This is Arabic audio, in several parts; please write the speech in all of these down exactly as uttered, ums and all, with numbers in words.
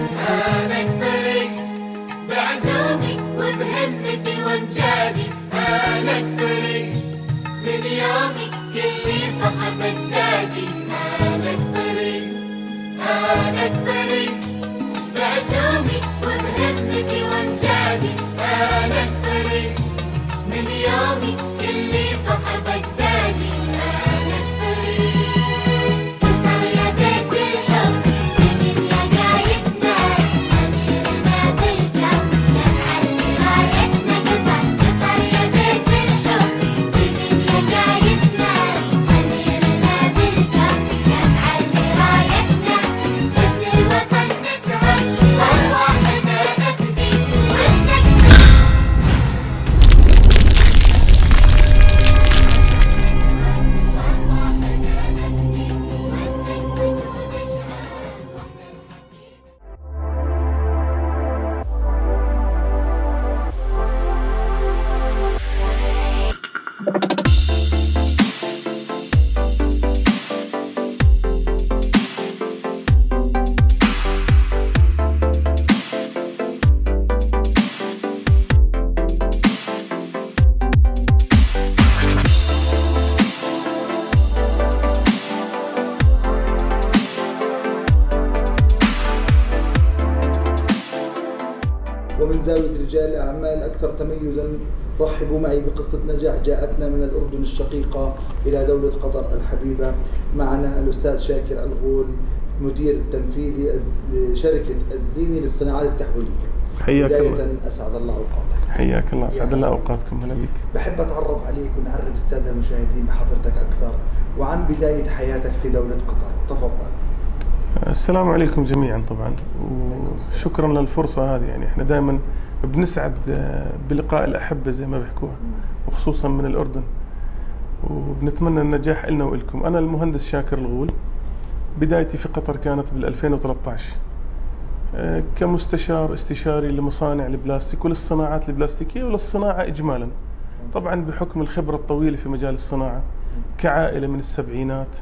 أنا الطريق بعزومي وبهمتي وامجادي، أنا الطريق من يومي كلي فخر بأجدادي، أنا الطريق أنا الطريق بعزومي وبهمتي وامجادي، أنا الطريق من يومي كلي فخر بأجدادي، أنا الطريق قطر يا بيت الحب من يا قايدنا، أميرنا بالكون يا معلي رايتنا، قطر قطر يا بيت الحب من يا قايدنا، أميرنا بالكون يا معلي رايتنا، بس الوطن نسهر أرواحنا نفدي والنكسة. ومن زاوية رجال الأعمال أكثر تميزاً، رحبوا معي بقصة نجاح جاءتنا من الأردن الشقيقة إلى دولة قطر الحبيبة. معنا الأستاذ شاكر الغول، مدير التنفيذي لشركة الزيني للصناعات التحويلية. حياك الله. بداية أسعد الله أوقاتك. حياك الله، أسعد الله أوقاتكم. هلا بك. بحب أتعرف عليك ونعرف السادة المشاهدين بحضرتك أكثر وعن بداية حياتك في دولة قطر. تفضل. السلام عليكم جميعا. طبعا وشكرا للفرصة هذه، يعني احنا دائما بنسعد بلقاء الأحبة زي ما بيحكوها، وخصوصا من الأردن، وبنتمنى النجاح لنا ولكم. أنا المهندس شاكر الغول، بدايتي في قطر كانت بال ألفين وثلاثة عشر كمستشار استشاري لمصانع البلاستيك وللصناعات البلاستيكية وللصناعة إجمالا، طبعا بحكم الخبرة الطويلة في مجال الصناعة، كعائلة من السبعينات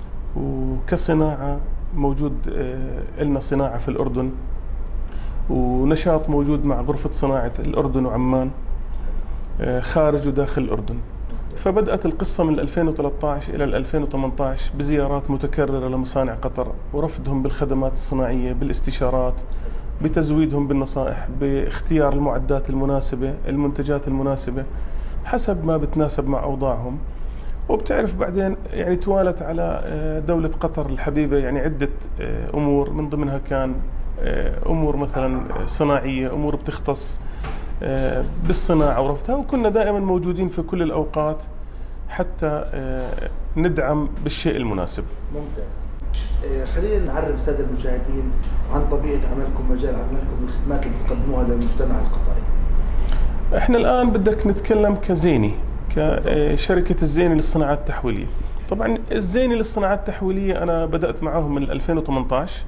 وكصناعة موجود لنا صناعة في الأردن، ونشاط موجود مع غرفة صناعة الأردن وعمان خارج وداخل الأردن. فبدأت القصة من ألفين وثلاثة عشر إلى ألفين وثمانية عشر بزيارات متكررة لمصانع قطر، ورفدهم بالخدمات الصناعية، بالاستشارات، بتزويدهم بالنصائح، باختيار المعدات المناسبة، المنتجات المناسبة حسب ما بتناسب مع أوضاعهم. وبتعرف بعدين يعني توالت على دولة قطر الحبيبة يعني عدة أمور، من ضمنها كان أمور مثلا صناعية، أمور بتختص بالصناعة ورفضها، وكنا دائما موجودين في كل الأوقات حتى ندعم بالشيء المناسب. ممتاز. خلينا نعرف السادة المشاهدين عن طبيعة عملكم، مجال عملكم، الخدمات اللي بتقدموها للمجتمع القطري. احنا الآن بدك نتكلم كزيني، كشركة الزيني للصناعات التحويلية. طبعا الزيني للصناعات التحويلية أنا بدأت معهم من ألفين وثمانية عشر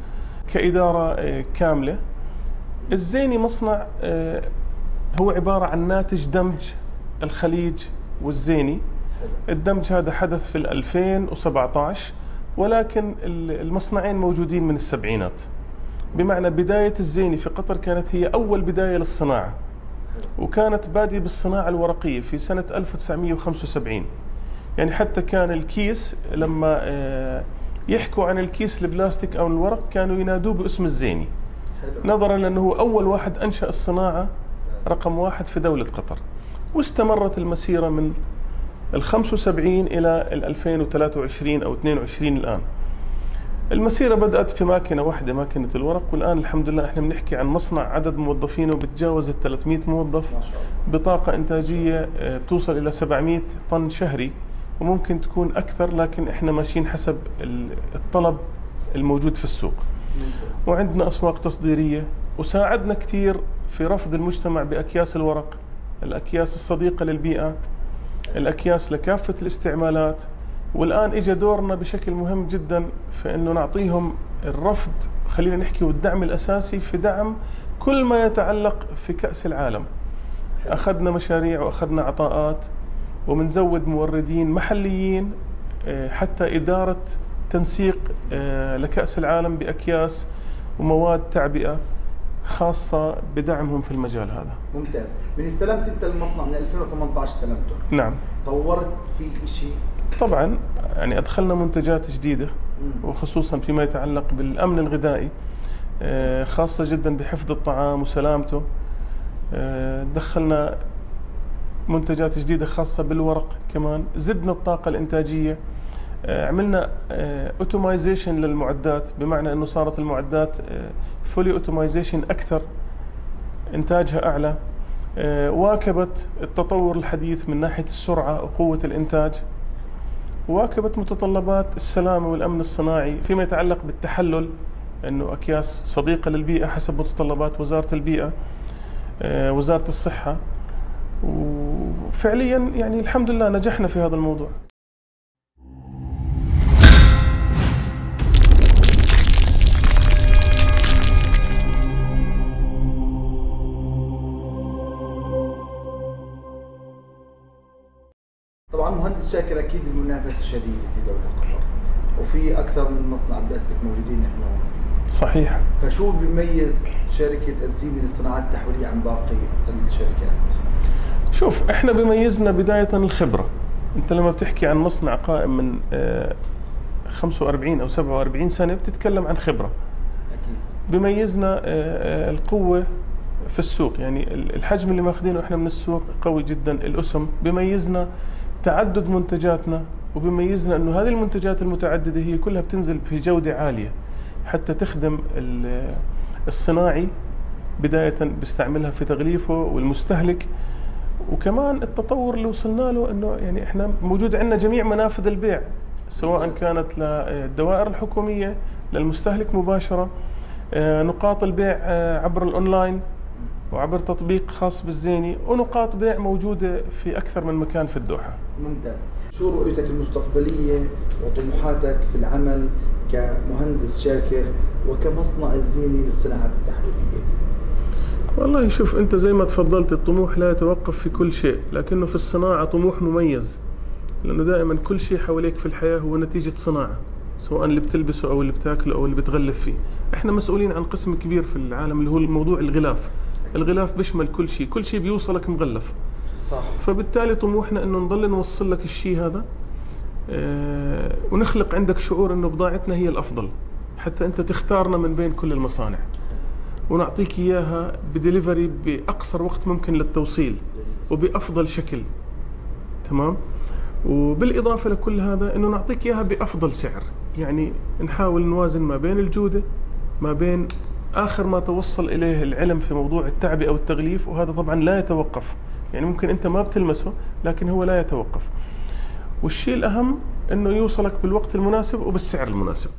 كإدارة كاملة. الزيني مصنع هو عبارة عن ناتج دمج الخليج والزيني. الدمج هذا حدث في ألفين وسبعة عشر، ولكن المصنعين موجودين من السبعينات، بمعنى بداية الزيني في قطر كانت هي أول بداية للصناعة، وكانت بادية بالصناعة الورقية في سنة ألف وتسعمئة وخمسة وسبعين. يعني حتى كان الكيس لما يحكوا عن الكيس البلاستيك أو الورق كانوا ينادوه باسم الزيني، نظرا لأنه هو أول واحد أنشأ الصناعة رقم واحد في دولة قطر. واستمرت المسيرة من ال خمسة وسبعين إلى ال ألفين وثلاثة وعشرين أو اثنين وعشرين الآن. المسيرة بدأت في ماكينة واحدة، ماكينة الورق، والآن الحمد لله احنا بنحكي عن مصنع عدد موظفينه بتجاوز ال ثلاثمئة موظف، بطاقة إنتاجية بتوصل إلى سبعمئة طن شهري، وممكن تكون أكثر، لكن احنا ماشيين حسب الطلب الموجود في السوق. وعندنا أسواق تصديرية، وساعدنا كثير في رفض المجتمع بأكياس الورق، الأكياس الصديقة للبيئة، الأكياس لكافة الاستعمالات. والآن إجا دورنا بشكل مهم جدا في أنه نعطيهم الرفض، خلينا نحكي، والدعم الأساسي في دعم كل ما يتعلق في كأس العالم. أخذنا مشاريع وأخذنا عطاءات، ومنزود موردين محليين حتى إدارة تنسيق لكأس العالم بأكياس ومواد تعبئة خاصة بدعمهم في المجال هذا. ممتاز. من استلمت انت المصنع من ألفين وثمانية عشر استلمته. نعم. طورت في شيء؟ طبعا يعني أدخلنا منتجات جديدة وخصوصا فيما يتعلق بالأمن الغذائي، خاصة جدا بحفظ الطعام وسلامته. دخلنا منتجات جديدة خاصة بالورق كمان، زدنا الطاقة الإنتاجية، عملنا اوتومايزيشن للمعدات، بمعنى أنه صارت المعدات فولي اوتومايزيشن أكثر، إنتاجها أعلى، واكبت التطور الحديث من ناحية السرعة وقوة الإنتاج، واكبت متطلبات السلامة والأمن الصناعي فيما يتعلق بالتحلل، أنه أكياس صديقة للبيئة حسب متطلبات وزارة البيئة، وزارة الصحة. وفعليا يعني الحمد لله نجحنا في هذا الموضوع. طبعا مهندس شاكر، اكيد المنافسه شديده في دوله قطر وفي اكثر من مصنع بلاستيك موجودين احنا هون. صحيح. فشو بيميز شركه الزيني للصناعات التحويليه عن باقي الشركات؟ شوف، احنا بيميزنا بدايه الخبره. انت لما بتحكي عن مصنع قائم من خمسة وأربعين او سبعة وأربعين سنه بتتكلم عن خبره. اكيد. بيميزنا القوه في السوق، يعني الحجم اللي ماخذينه احنا من السوق قوي جدا. الاسم بيميزنا تعدد منتجاتنا، وبيميزنا انه هذه المنتجات المتعدده هي كلها بتنزل في جوده عاليه حتى تخدم الصناعي بدايه بيستعملها في تغليفه والمستهلك. وكمان التطور اللي وصلنا له انه يعني احنا موجود عندنا جميع منافذ البيع، سواء كانت للدوائر الحكوميه، للمستهلك مباشره، نقاط البيع عبر الاونلاين وعبر تطبيق خاص بالزيني، ونقاط بيع موجودة في أكثر من مكان في الدوحة. ممتاز. شو رؤيتك المستقبلية وطموحاتك في العمل كمهندس شاكر وكمصنع الزيني للصناعات التحويلية؟ والله شوف، أنت زي ما تفضلت، الطموح لا يتوقف في كل شيء، لكنه في الصناعة طموح مميز، لأنه دائما كل شيء حواليك في الحياة هو نتيجة صناعة، سواء اللي بتلبسه أو اللي بتاكله أو اللي بتغلف فيه. إحنا مسؤولين عن قسم كبير في العالم اللي هو الموضوع الغلاف. الغلاف بيشمل كل شيء، كل شيء بيوصلك مغلف. صح. فبالتالي طموحنا انه نضل نوصل لك الشيء هذا، اه ونخلق عندك شعور انه بضاعتنا هي الافضل، حتى انت تختارنا من بين كل المصانع، ونعطيك اياها بديليفري باقصر وقت ممكن للتوصيل وبافضل شكل. تمام. وبالاضافه لكل هذا انه نعطيك اياها بافضل سعر، يعني نحاول نوازن ما بين الجوده، ما بين آخر ما توصل إليه العلم في موضوع التعبئة والتغليف، وهذا طبعا لا يتوقف، يعني ممكن أنت ما بتلمسه لكن هو لا يتوقف. والشيء الأهم أنه يوصلك بالوقت المناسب وبالسعر المناسب.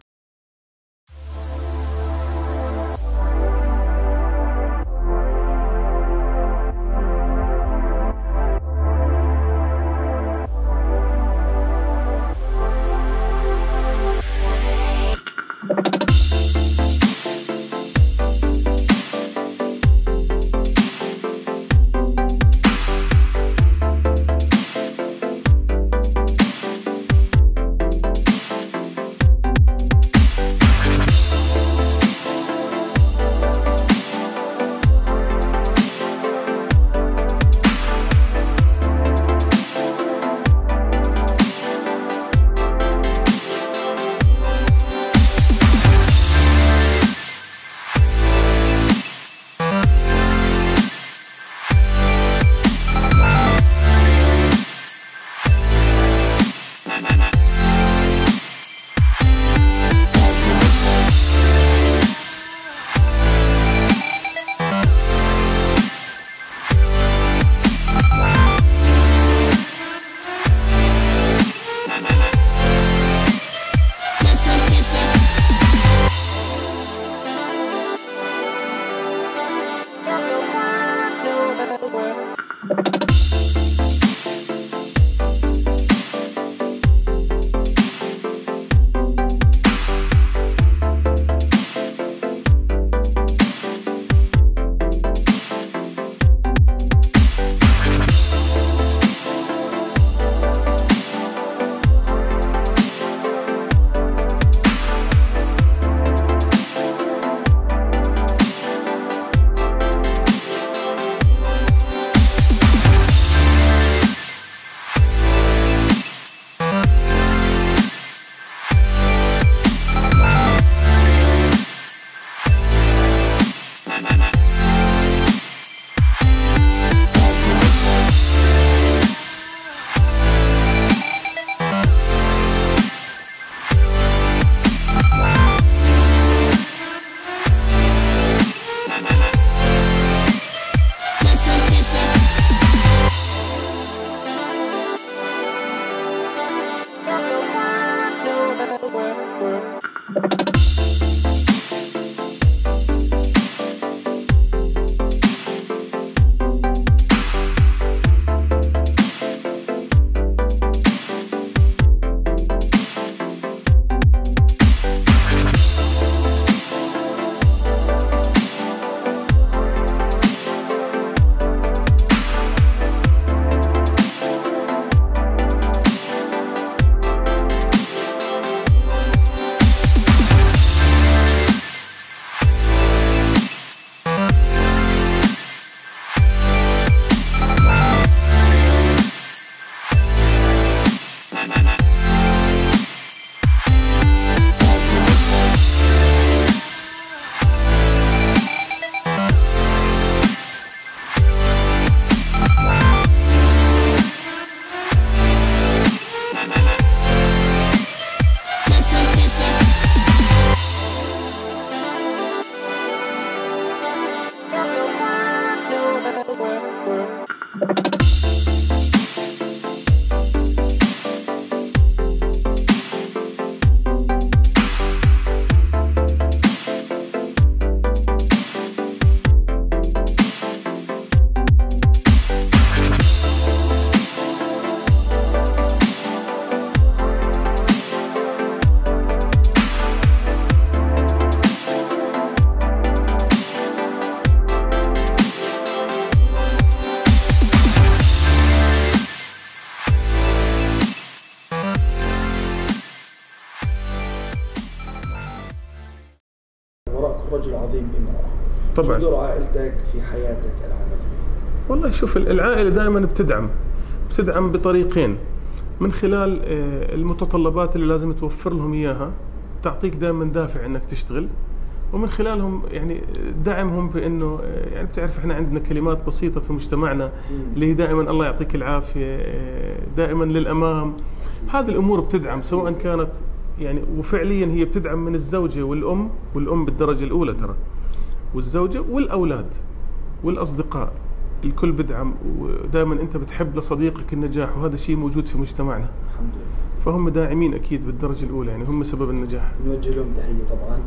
رجل عظيم امرأة. طبعا. شو دور عائلتك في حياتك العملية؟ والله شوف، العائلة دائما بتدعم بتدعم بطريقين، من خلال المتطلبات اللي لازم توفر لهم إياها، تعطيك دائما دافع إنك تشتغل، ومن خلالهم يعني دعمهم بأنه يعني بتعرف إحنا عندنا كلمات بسيطة في مجتمعنا اللي هي دائما الله يعطيك العافية، دائما للأمام. هذه الأمور بتدعم، سواء كانت يعني، وفعليا هي بتدعم من الزوجة والأم، والأم بالدرجة الأولى ترى، والزوجة والأولاد والأصدقاء، الكل بدعم، ودائما أنت بتحب لصديقك النجاح، وهذا شيء موجود في مجتمعنا. الحمد لله. فهم داعمين أكيد بالدرجة الأولى، يعني هم سبب النجاح. نوجه لهم تحية طبعا.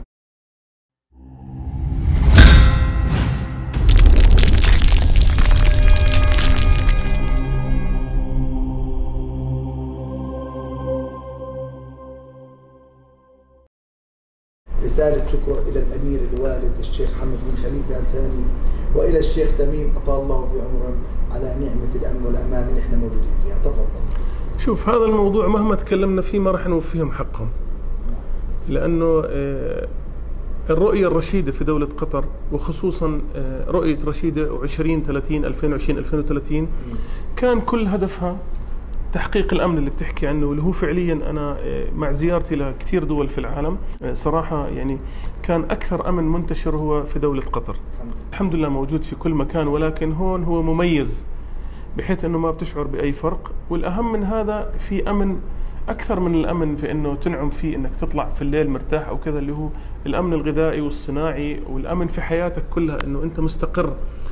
رسالة شكر إلى الأمير الوالد الشيخ حمد بن خليفة الثاني، وإلى الشيخ تميم أطال الله في عمرهم على نعمة الأمن والأمان اللي إحنا موجودين فيها. تفضل. شوف، هذا الموضوع مهما تكلمنا فيه ما راح نوفيهم حقهم، لأنه الرؤية الرشيدة في دولة قطر، وخصوصا رؤية رشيدة عشرين ثلاثين ألفين وعشرين ألفين وثلاثين، كان كل هدفها تحقيق الأمن اللي بتحكي عنه، واللي هو فعليا أنا مع زيارتي لكثير دول في العالم صراحة يعني كان أكثر أمن منتشر هو في دولة قطر. الحمد لله موجود في كل مكان، ولكن هون هو مميز بحيث أنه ما بتشعر بأي فرق، والأهم من هذا في أمن أكثر من الأمن في أنه تنعم فيه أنك تطلع في الليل مرتاح أو كذا، اللي هو الأمن الغذائي والصناعي، والأمن في حياتك كلها أنه أنت مستقر.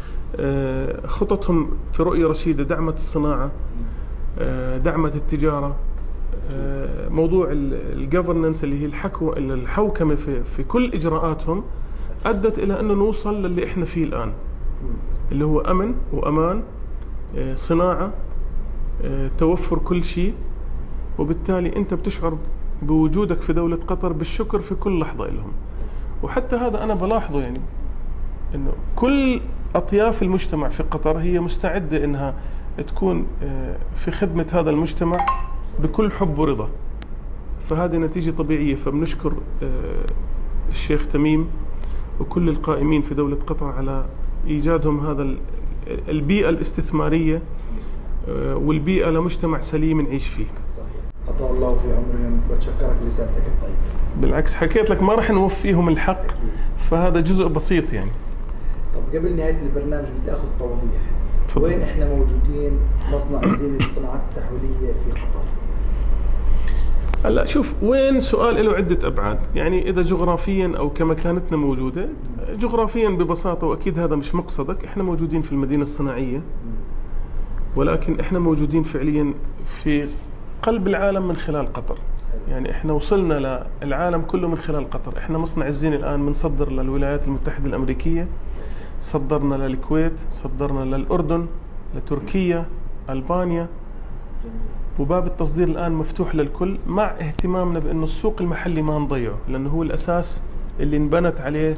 خططهم في رؤية رشيدة دعمت الصناعة، دعمت التجارة، موضوع الجفرننس اللي هي الحكو الحوكمة في في كل إجراءاتهم أدت إلى أنه نوصل للي إحنا فيه الآن، اللي هو أمن وأمان، صناعة، توفر كل شيء، وبالتالي أنت بتشعر بوجودك في دولة قطر بالشكر في كل لحظة لهم. وحتى هذا أنا بلاحظه، يعني أنه كل أطياف المجتمع في قطر هي مستعدة أنها تكون في خدمة هذا المجتمع بكل حب ورضا، فهذه نتيجة طبيعية. فبنشكر الشيخ تميم وكل القائمين في دولة قطر على إيجادهم هذا البيئة الاستثمارية والبيئة لمجتمع سليم نعيش فيه. صحيح. أطال الله في عمرهم. بتشكرك لرسالتك الطيبة. بالعكس، حكيت لك ما راح نوفيهم الحق، فهذا جزء بسيط يعني. طب قبل نهاية البرنامج بدي أخذ توضيح. وين إحنا موجودين مصنع الزينة للصناعات التحويلية في قطر؟ هلا شوف، وين سؤال له عدة أبعاد، يعني إذا جغرافيا أو كمكانتنا موجودة. جغرافيا ببساطة، وأكيد هذا مش مقصدك، إحنا موجودين في المدينة الصناعية، ولكن إحنا موجودين فعليا في قلب العالم من خلال قطر. يعني إحنا وصلنا للعالم كله من خلال قطر. إحنا مصنع الزينة الآن بنصدر للولايات المتحدة الأمريكية، صدرنا للكويت، صدرنا للأردن، لتركيا، ألبانيا، وباب التصدير الآن مفتوح للكل، مع اهتمامنا بأنه السوق المحلي ما نضيعه، لأنه هو الأساس اللي انبنت عليه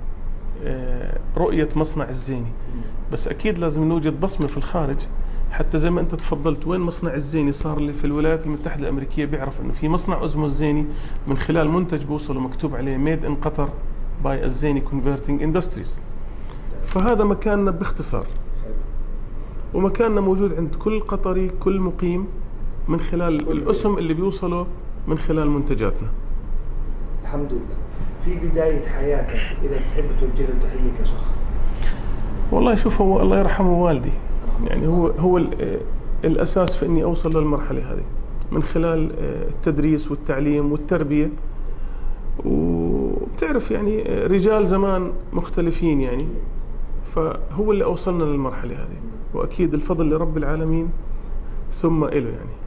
رؤية مصنع الزيني. بس أكيد لازم نوجد بصمة في الخارج، حتى زي ما أنت تفضلت، وين مصنع الزيني صار اللي في الولايات المتحدة الأمريكية بيعرف أنه في مصنع اسمه الزيني من خلال منتج بوصله مكتوب عليه ميد إن قطر باي الزيني كونفرتنج اندستريز. فهذا مكاننا باختصار، ومكاننا موجود عند كل قطري، كل مقيم، من خلال الاسم اللي بيوصلوا من خلال منتجاتنا. الحمد لله. في بداية حياتك إذا بتحب توجه له تحية كشخص؟ والله شوف، هو الله يرحمه والدي، يعني هو هو الأساس في إني أوصل للمرحلة هذه من خلال التدريس والتعليم والتربية. وبتعرف يعني رجال زمان مختلفين يعني، فهو اللي أوصلنا للمرحلة هذه، وأكيد الفضل لرب العالمين ثم إله يعني.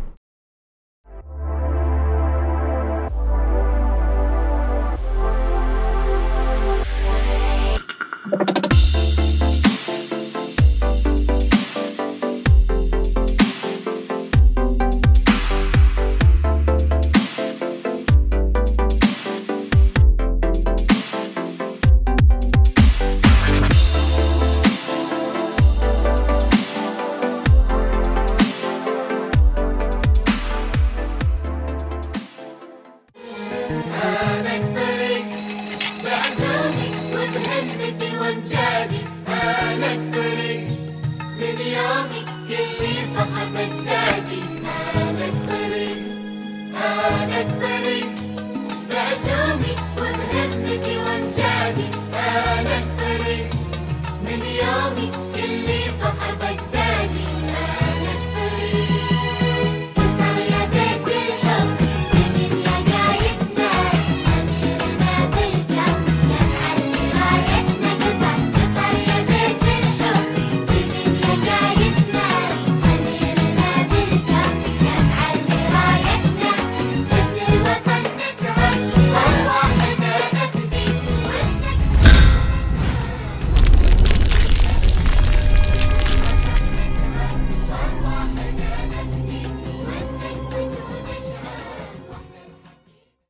وامجادي. أنا